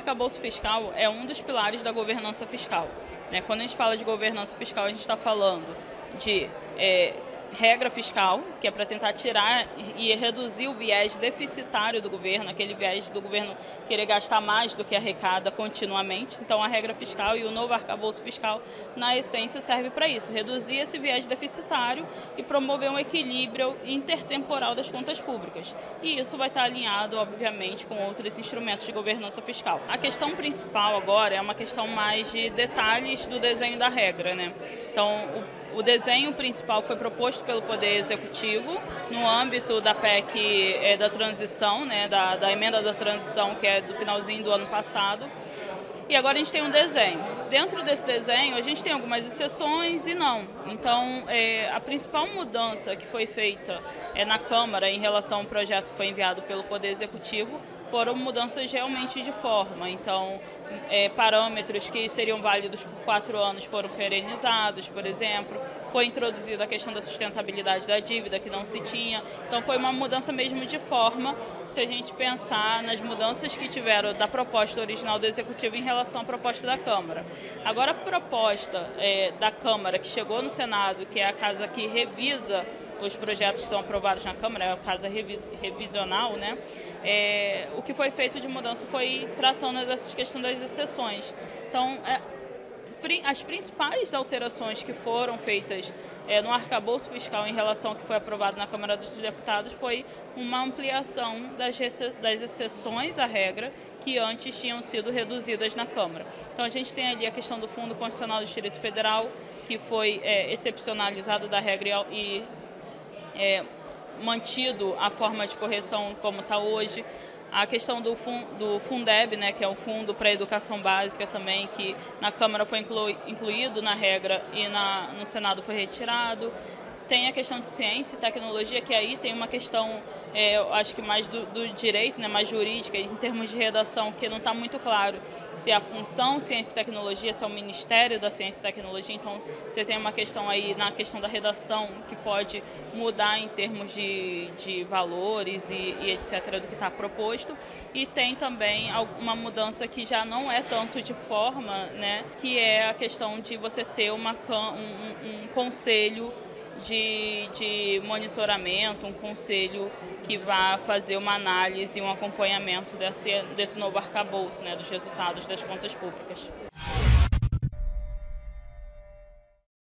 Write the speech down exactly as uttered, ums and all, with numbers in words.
arcabouço fiscal é um dos pilares da governança fiscal, né? Quando a gente fala de governança fiscal, a gente está falando de é, regra fiscal, que é para tentar tirar e reduzir o viés deficitário do governo, aquele viés do governo querer gastar mais do que arrecada continuamente. Então, a regra fiscal e o novo arcabouço fiscal, na essência, serve para isso, reduzir esse viés deficitário e promover um equilíbrio intertemporal das contas públicas. E isso vai estar alinhado, obviamente, com outros instrumentos de governança fiscal. A questão principal agora é uma questão mais de detalhes do desenho da regra, né? Então, o O desenho principal foi proposto pelo Poder Executivo no âmbito da P E C é, da transição, né, da, da emenda da transição, que é do finalzinho do ano passado. E agora a gente tem um desenho. Dentro desse desenho, a gente tem algumas exceções e não. Então, é, a principal mudança que foi feita é, na Câmara em relação ao projeto que foi enviado pelo Poder Executivo foram mudanças realmente de forma. Então, é, parâmetros que seriam válidos por quatro anos foram perenizados, por exemplo. Foi introduzida a questão da sustentabilidade da dívida, que não se tinha. Então, foi uma mudança mesmo de forma, se a gente pensar nas mudanças que tiveram da proposta original do Executivo em relação à proposta da Câmara. Agora, a proposta é, da Câmara, que chegou no Senado, que é a casa que revisa os projetos que são aprovados na Câmara, é a casa revis, revisional, né? É, o que foi feito de mudança foi tratando dessas questões das exceções. Então, é, as principais alterações que foram feitas é, no arcabouço fiscal em relação ao que foi aprovado na Câmara dos Deputados foi uma ampliação das, das exceções à regra que antes tinham sido reduzidas na Câmara. Então, a gente tem ali a questão do Fundo Constitucional do Distrito Federal, que foi é, excepcionalizado da regra e É, mantido a forma de correção como está hoje. A questão do, fun, do Fundeb, né, que é o Fundo para a Educação Básica também, que na Câmara foi inclu, incluído na regra e na, no Senado foi retirado. Tem a questão de ciência e tecnologia, que aí tem uma questão, é, eu acho que mais do, do direito, né, mais jurídica, em termos de redação, que não está muito claro se é a função ciência e tecnologia, se é o Ministério da Ciência e Tecnologia. Então, você tem uma questão aí na questão da redação que pode mudar em termos de, de valores e, e etcétera do que está proposto. E tem também uma mudança que já não é tanto de forma, né, que é a questão de você ter uma, um, um conselho De, de monitoramento, um conselho que vá fazer uma análise e um acompanhamento desse, desse novo arcabouço, né, dos resultados das contas públicas.